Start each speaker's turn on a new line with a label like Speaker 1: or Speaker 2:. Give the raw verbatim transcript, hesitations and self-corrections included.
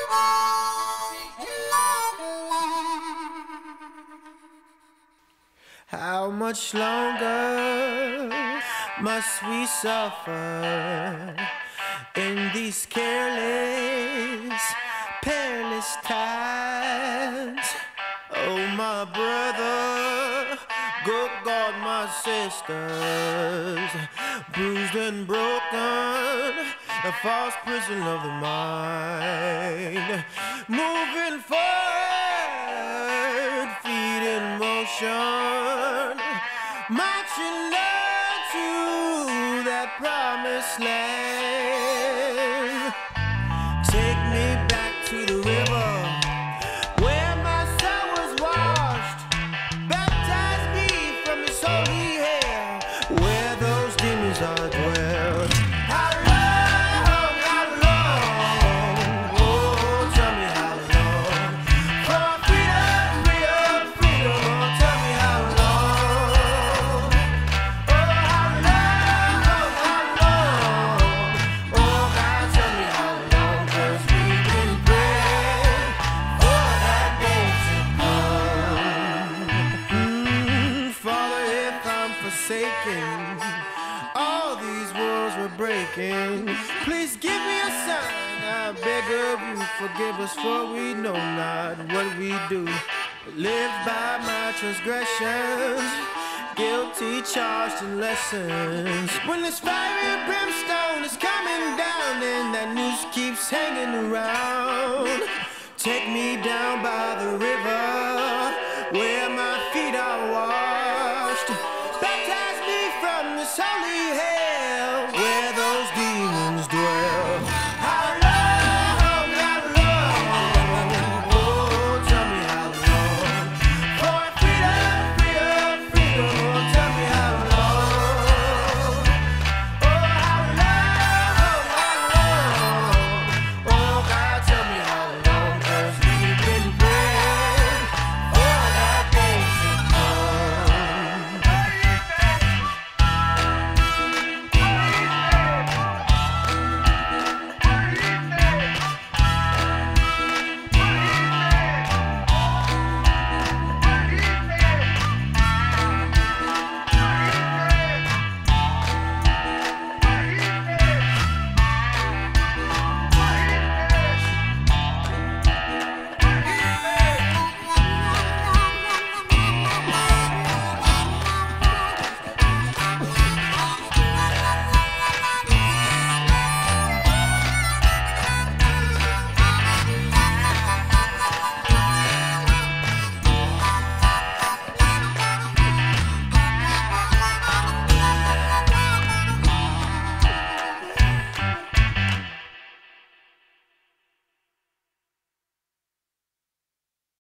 Speaker 1: How much longer must we suffer in these careless, perilous times? Oh, my brother, good God, my sisters, bruised and broken, a false prison of the mind. Moving forward, feet in motion, marching on to that promised land. Take me back to the river where my soul was washed. Baptize me from His holy hair, where those demons are dwelt. How long, how long? Oh, tell me how long. For freedom, freedom, freedom. Oh, tell me how long. Oh, how long, how long? Oh, God, tell me how long. 'Cause we've been praying for that day to come. Mm, Father, if I'm forsaken, all these walls were breaking. Please give me a sign, I beg of you. Forgive us, for we know not what we do. Lived by my transgressions, guilty, charged in lessons. When this fiery brimstone is coming down and that noose keeps hanging around, take me down by the river